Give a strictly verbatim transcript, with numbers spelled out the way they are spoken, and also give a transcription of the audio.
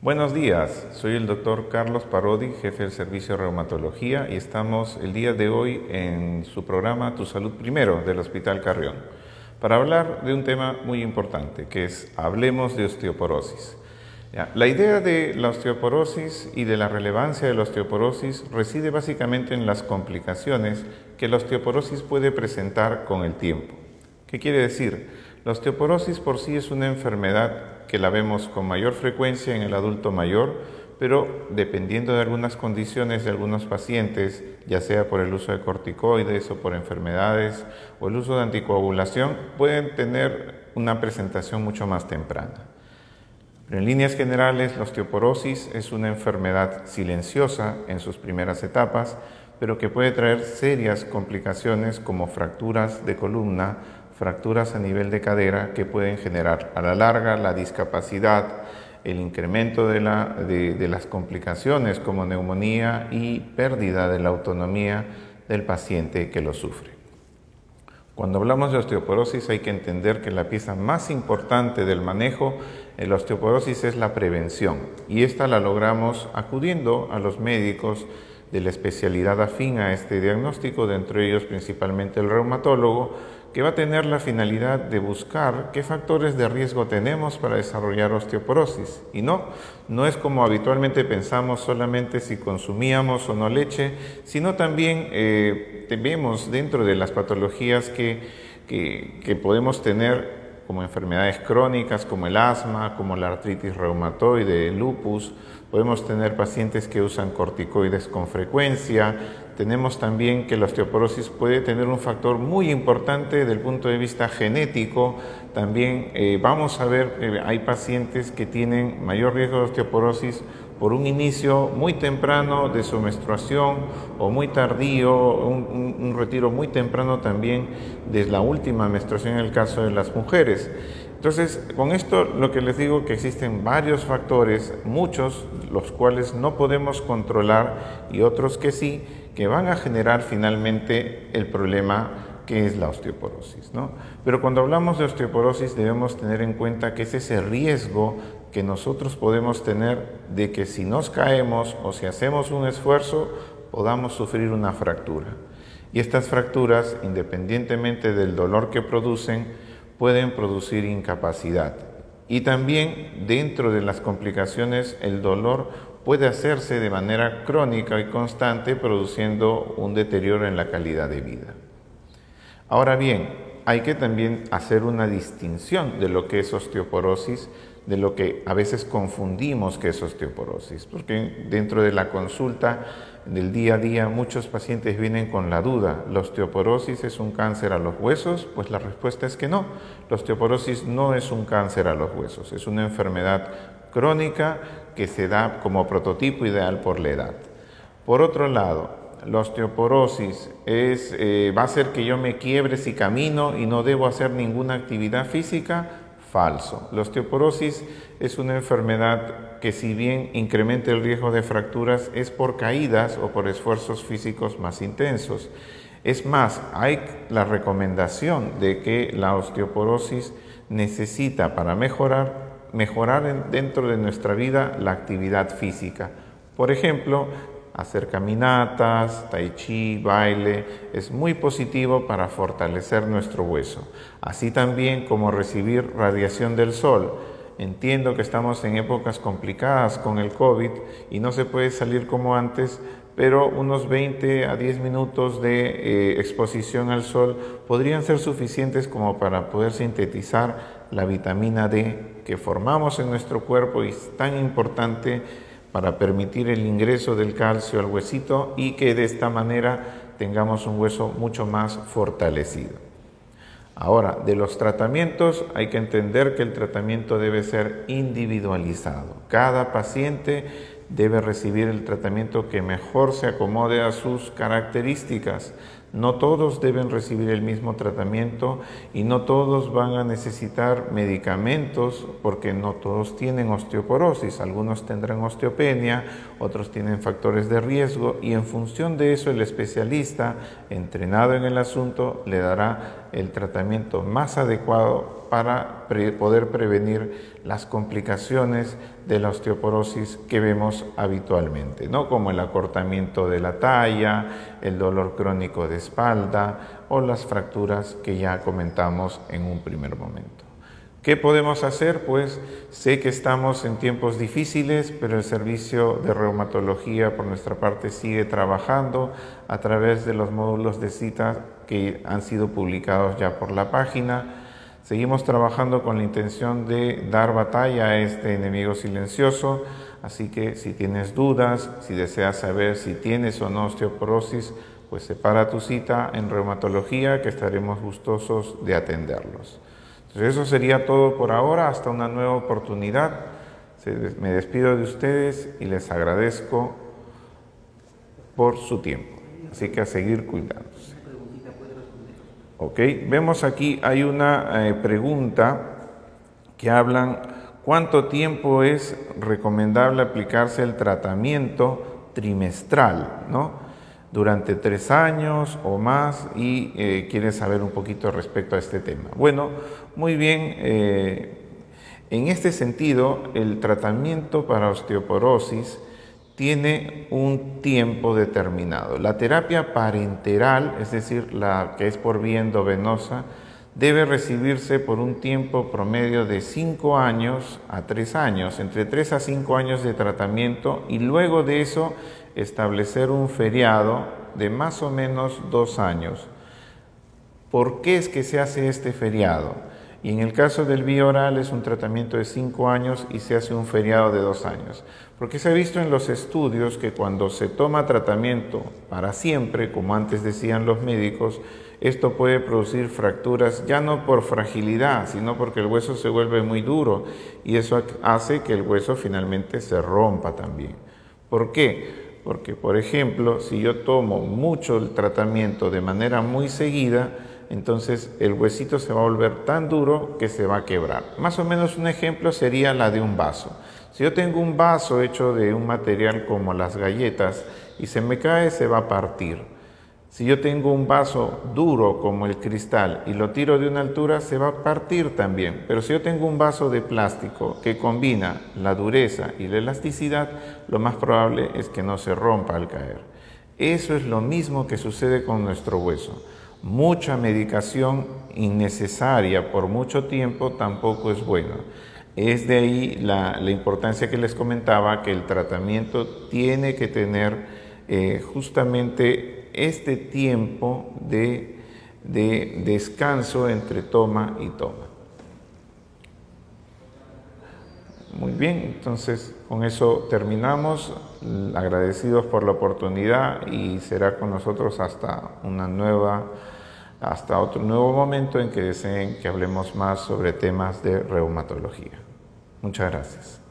Buenos días, soy el doctor Carlos Parodi, jefe del Servicio de Reumatología, y estamos el día de hoy en su programa Tu Salud Primero del Hospital Carrión, para hablar de un tema muy importante, que es Hablemos de Osteoporosis. Ya, la idea de la osteoporosis y de la relevancia de la osteoporosis reside básicamente en las complicaciones que la osteoporosis puede presentar con el tiempo. ¿Qué quiere decir? La osteoporosis por sí es una enfermedad que la vemos con mayor frecuencia en el adulto mayor, pero dependiendo de algunas condiciones de algunos pacientes, ya sea por el uso de corticoides o por enfermedades o el uso de anticoagulación, pueden tener una presentación mucho más temprana. Pero en líneas generales, la osteoporosis es una enfermedad silenciosa en sus primeras etapas, pero que puede traer serias complicaciones como fracturas de columna, fracturas a nivel de cadera que pueden generar a la larga la discapacidad, el incremento de, la, de, de las complicaciones como neumonía y pérdida de la autonomía del paciente que lo sufre. Cuando hablamos de osteoporosis hay que entender que la pieza más importante del manejo de la osteoporosis es la prevención, y esta la logramos acudiendo a los médicos de la especialidad afín a este diagnóstico, dentro de ellos principalmente el reumatólogo, que va a tener la finalidad de buscar qué factores de riesgo tenemos para desarrollar osteoporosis. Y no, no es como habitualmente pensamos solamente si consumíamos o no leche, sino también eh, vemos dentro de las patologías que, que, que podemos tener como enfermedades crónicas, como el asma, como la artritis reumatoide, el lupus. Podemos tener pacientes que usan corticoides con frecuencia. Tenemos también que la osteoporosis puede tener un factor muy importante desde el punto de vista genético. También eh, vamos a ver, eh, hay pacientes que tienen mayor riesgo de osteoporosis por un inicio muy temprano de su menstruación o muy tardío, un, un, un retiro muy temprano también de la última menstruación en el caso de las mujeres. Entonces, con esto lo que les digo que existen varios factores, muchos los cuales no podemos controlar y otros que sí, que van a generar finalmente el problema que es la osteoporosis, ¿no? Pero cuando hablamos de osteoporosis debemos tener en cuenta que es ese riesgo que nosotros podemos tener de que si nos caemos o si hacemos un esfuerzo podamos sufrir una fractura. Y estas fracturas, independientemente del dolor que producen, pueden producir incapacidad. Y también dentro de las complicaciones el dolor puede hacerse de manera crónica y constante, produciendo un deterioro en la calidad de vida. Ahora bien, hay que también hacer una distinción de lo que es osteoporosis, de lo que a veces confundimos que es osteoporosis, porque dentro de la consulta del día a día muchos pacientes vienen con la duda: ¿la osteoporosis es un cáncer a los huesos? Pues la respuesta es que no. La osteoporosis no es un cáncer a los huesos, es una enfermedad crónica que se da como prototipo ideal por la edad. Por otro lado, la osteoporosis es, eh, va a hacer que yo me quiebre si camino y no debo hacer ninguna actividad física. Falso. La osteoporosis es una enfermedad que, si bien incrementa el riesgo de fracturas, es por caídas o por esfuerzos físicos más intensos. Es más, hay la recomendación de que la osteoporosis necesita, para mejorar, mejorar en, dentro de nuestra vida la actividad física. Por ejemplo, hacer caminatas, tai chi, baile, es muy positivo para fortalecer nuestro hueso. Así también como recibir radiación del sol. Entiendo que estamos en épocas complicadas con el COVID y no se puede salir como antes, pero unos veinte a diez minutos de eh, exposición al sol podrían ser suficientes como para poder sintetizar la vitamina D que formamos en nuestro cuerpo y es tan importante para permitir el ingreso del calcio al huesito y que de esta manera tengamos un hueso mucho más fortalecido. Ahora, de los tratamientos hay que entender que el tratamiento debe ser individualizado. Cada paciente debe recibir el tratamiento que mejor se acomode a sus características. No todos deben recibir el mismo tratamiento y no todos van a necesitar medicamentos porque no todos tienen osteoporosis. Algunos tendrán osteopenia, otros tienen factores de riesgo y en función de eso el especialista entrenado en el asunto le dará el tratamiento más adecuado para pre- poder prevenir las complicaciones de la osteoporosis que vemos habitualmente, ¿no? Como el acortamiento de la talla, el dolor crónico de espalda o las fracturas que ya comentamos en un primer momento. ¿Qué podemos hacer? Pues sé que estamos en tiempos difíciles, pero el servicio de reumatología por nuestra parte sigue trabajando a través de los módulos de cita que han sido publicados ya por la página. Seguimos trabajando con la intención de dar batalla a este enemigo silencioso, así que si tienes dudas, si deseas saber si tienes o no osteoporosis, pues separa tu cita en reumatología que estaremos gustosos de atenderlos. Entonces eso sería todo por ahora, hasta una nueva oportunidad. Me despido de ustedes y les agradezco por su tiempo. Así que a seguir cuidándose. Ok, vemos aquí, hay una eh, pregunta que hablan, ¿cuánto tiempo es recomendable aplicarse el tratamiento trimestral, ¿no? Durante tres años o más, y eh, quieren saber un poquito respecto a este tema. Bueno, muy bien, eh, en este sentido, el tratamiento para osteoporosis tiene un tiempo determinado. La terapia parenteral, es decir, la que es por vía endovenosa, debe recibirse por un tiempo promedio de cinco años a tres años, entre tres a cinco años de tratamiento, y luego de eso establecer un feriado de más o menos dos años. ¿Por qué es que se hace este feriado? Y en el caso del bioral es un tratamiento de cinco años y se hace un feriado de dos años. Porque se ha visto en los estudios que cuando se toma tratamiento para siempre, como antes decían los médicos, esto puede producir fracturas ya no por fragilidad, sino porque el hueso se vuelve muy duro y eso hace que el hueso finalmente se rompa también. ¿Por qué? Porque, por ejemplo, si yo tomo mucho el tratamiento de manera muy seguida, entonces el huesito se va a volver tan duro que se va a quebrar. Más o menos un ejemplo sería la de un vaso. Si yo tengo un vaso hecho de un material como las galletas y se me cae, se va a partir. Si yo tengo un vaso duro como el cristal y lo tiro de una altura, se va a partir también. Pero si yo tengo un vaso de plástico que combina la dureza y la elasticidad, lo más probable es que no se rompa al caer. Eso es lo mismo que sucede con nuestro hueso. Mucha medicación innecesaria por mucho tiempo tampoco es buena. Es de ahí la, la importancia que les comentaba, que el tratamiento tiene que tener eh, justamente este tiempo de, de descanso entre toma y toma. Muy bien, entonces con eso terminamos. Agradecidos por la oportunidad y será con nosotros hasta una nueva, hasta otro nuevo momento en que deseen que hablemos más sobre temas de reumatología. Muchas gracias.